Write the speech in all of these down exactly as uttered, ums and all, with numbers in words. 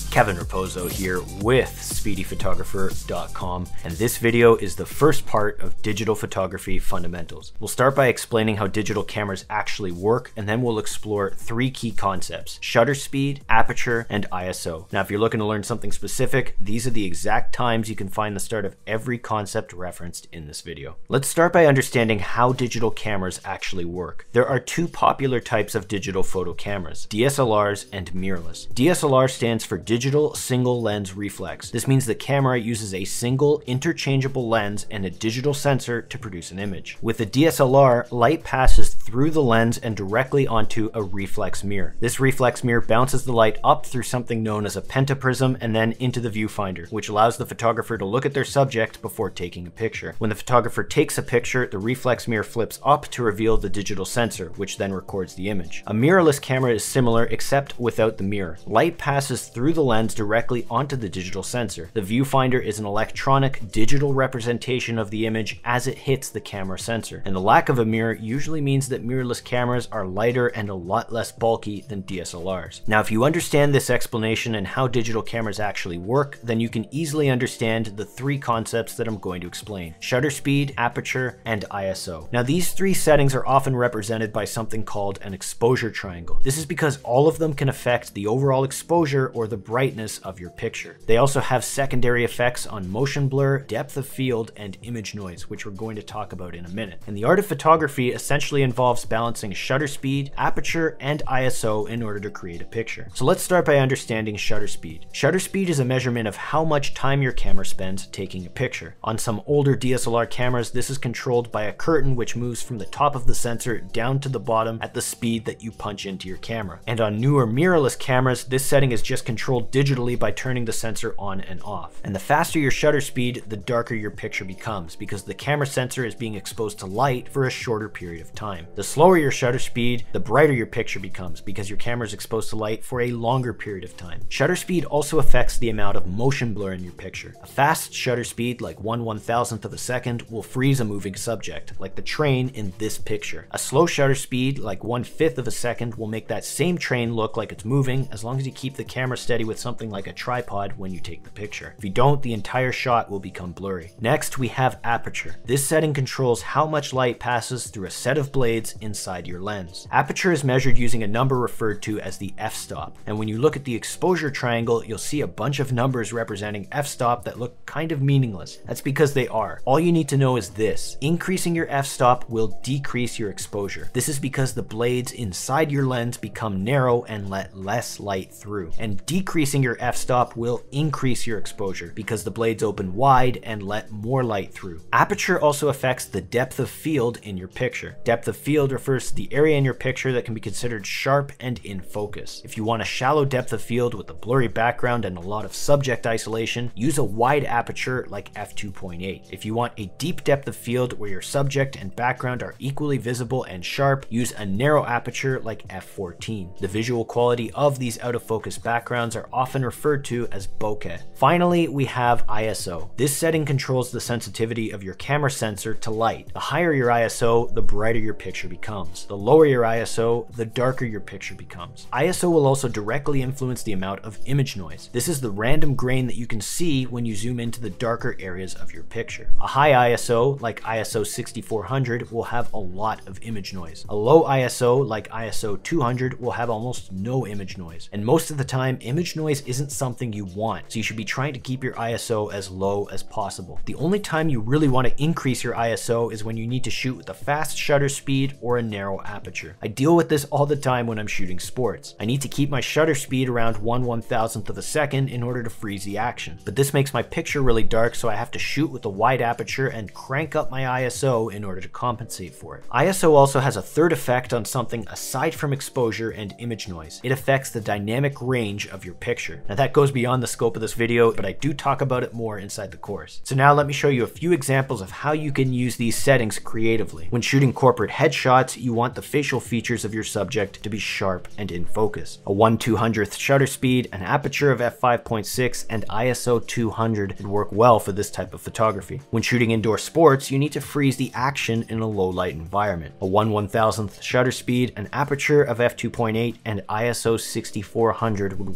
Kevin Raposo here with Speedy Photographer dot com, and this video is the first part of digital photography fundamentals. We'll start by explaining how digital cameras actually work, and then we'll explore three key concepts: shutter speed, aperture, and I S O. Now, if you're looking to learn something specific, these are the exact times you can find the start of every concept referenced in this video. Let's start by understanding how digital cameras actually work. There are two popular types of digital photo cameras: D S L Rs and mirrorless. D S L R stands for digital single lens reflex. This means the camera uses a single interchangeable lens and a digital sensor to produce an image. With a D S L R, light passes through the lens and directly onto a reflex mirror. This reflex mirror bounces the light up through something known as a pentaprism and then into the viewfinder, which allows the photographer to look at their subject before taking a picture. When the photographer takes a picture, the reflex mirror flips up to reveal the digital sensor, which then records the image. A mirrorless camera is similar except without the mirror. Light passes through the lens directly onto the digital sensor. The viewfinder is an electronic digital representation of the image as it hits the camera sensor, and the lack of a mirror usually means that mirrorless cameras are lighter and a lot less bulky than D S L Rs. Now, if you understand this explanation and how digital cameras actually work, then you can easily understand the three concepts that I'm going to explain: shutter speed, aperture, and I S O. Now, these three settings are often represented by something called an exposure triangle. This is because all of them can affect the overall exposure or the brightness of your picture. They also have secondary effects on motion blur, depth of field, and image noise, which we're going to talk about in a minute. And the art of photography essentially involves balancing shutter speed, aperture, and I S O in order to create a picture. So let's start by understanding shutter speed. Shutter speed is a measurement of how much time your camera spends taking a picture. On some older D S L R cameras, this is controlled by a curtain which moves from the top of the sensor down to the bottom at the speed that you punch into your camera. And on newer mirrorless cameras, this setting is just controlled digitally by turning the sensor on and off. And the faster your shutter speed, the darker your picture becomes, because the camera sensor is being exposed to light for a shorter period of time. The slower your shutter speed, the brighter your picture becomes, because your camera is exposed to light for a longer period of time. Shutter speed also affects the amount of motion blur in your picture. A fast shutter speed, like one one thousandth of a second, will freeze a moving subject, like the train in this picture. A slow shutter speed, like one fifth of a second, will make that same train look like it's moving, as long as you keep the camera steady with something like a tripod when you take the picture. If you don't, the entire shot will become blurry. Next, we have aperture. This setting controls how much light passes through a set of blades inside your lens. Aperture is measured using a number referred to as the f-stop, and when you look at the exposure triangle, you'll see a bunch of numbers representing f-stop that look kind of meaningless. That's because they are. All you need to know is this: increasing your f-stop will decrease your exposure. This is because the blades inside your lens become narrow and let less light through, and decreasing your f-stop will increase your exposure because the blades open wide and let more light through. Aperture also affects the depth of field in your picture. Depth of field refers to the area in your picture that can be considered sharp and in focus. If you want a shallow depth of field with a blurry background and a lot of subject isolation, use a wide aperture like f two point eight. If you want a deep depth of field where your subject and background are equally visible and sharp, use a narrow aperture like f fourteen. The visual quality of these out of focus backgrounds are often referred to as bokeh. Finally, we have I S O. This setting controls the sensitivity of your camera sensor to light. The higher your I S O, the brighter your picture becomes. The lower your I S O, the darker your picture becomes. I S O will also directly influence the amount of image noise. This is the random grain that you can see when you zoom into the darker areas of your picture. A high I S O, like I S O sixty-four hundred, will have a lot of image noise. A low I S O, like I S O two hundred, will have almost no image noise. And most of the time, image noise isn't something you want, so you should be trying to keep your I S O as low as possible. The only time you really want to increase your I S O is when you need to shoot with a fast shutter speed or a narrow aperture. I deal with this all the time when I'm shooting sports. I need to keep my shutter speed around one one thousandth of a second in order to freeze the action. But this makes my picture really dark, so I have to shoot with a wide aperture and crank up my I S O in order to compensate for it. I S O also has a third effect on something aside from exposure and image noise. It affects the dynamic range of your picture. Now, that goes beyond the scope of this video, but I do talk about it more inside the course. So now let me show you a few examples of how you can use these settings creatively. When shooting corporate headshots, you want the facial features of your subject to be sharp and in focus. A one two hundredth shutter speed, an aperture of f five point six, and I S O two hundred would work well for this type of photography. When shooting indoor sports, you need to freeze the action in a low light environment. A one one thousandth shutter speed, an aperture of f two point eight, and I S O sixty-four hundred would work well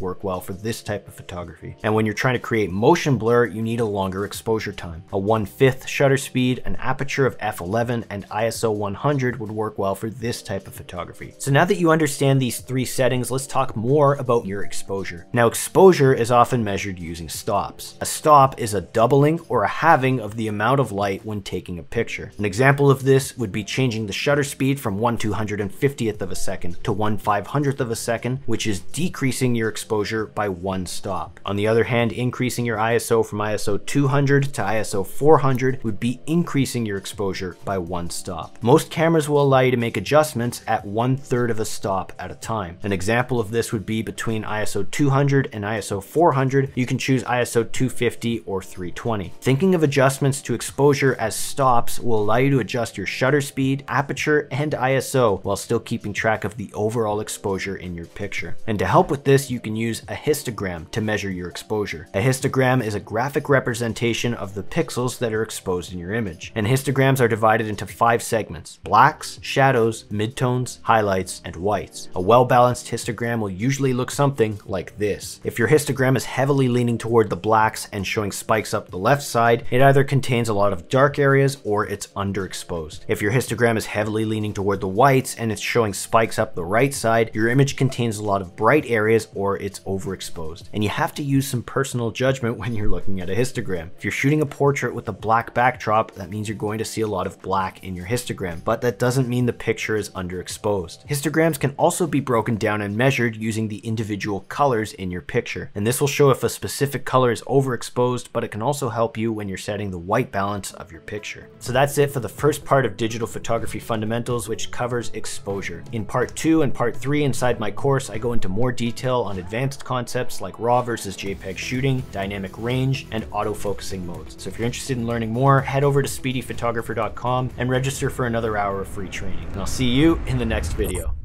for this type of photography. And when you're trying to create motion blur, you need a longer exposure time. A one fifth shutter speed, an aperture of f eleven, and I S O one hundred would work well for this type of photography. So now that you understand these three settings, let's talk more about your exposure. Now, exposure is often measured using stops. A stop is a doubling or a halving of the amount of light when taking a picture. An example of this would be changing the shutter speed from one two hundred fiftieth of a second to one five hundredth of a second, which is decreasing your exposure by one stop. On the other hand, increasing your I S O from I S O two hundred to I S O four hundred would be increasing your exposure by one stop. Most cameras will allow you to make adjustments at one third of a stop at a time. An example of this would be between I S O two hundred and I S O four hundred, you can choose I S O two fifty or three twenty. Thinking of adjustments to exposure as stops will allow you to adjust your shutter speed, aperture, and I S O while still keeping track of the overall exposure in your picture. And to help with this, you can use a histogram to measure your exposure. A histogram is a graphic representation of the pixels that are exposed in your image. And histograms are divided into five segments: blacks, shadows, midtones, highlights, and whites. A well-balanced histogram will usually look something like this. If your histogram is heavily leaning toward the blacks and showing spikes up the left side, it either contains a lot of dark areas or it's underexposed. If your histogram is heavily leaning toward the whites and it's showing spikes up the right side, your image contains a lot of bright areas or it's overexposed. And you have to use some personal judgment when you're looking at a histogram. If you're shooting a portrait with a black backdrop, that means you're going to see a lot of black in your histogram, but that doesn't mean the picture is underexposed. Histograms can also be broken down and measured using the individual colors in your picture. And this will show if a specific color is overexposed, but it can also help you when you're setting the white balance of your picture. So that's it for the first part of digital photography fundamentals, which covers exposure. In part two and part three inside my course, I go into more detail on advanced concepts like RAW versus JPEG shooting, dynamic range, and autofocusing modes. So if you're interested in learning more, head over to speedy photographer dot com and register for another hour of free training. And I'll see you in the next video.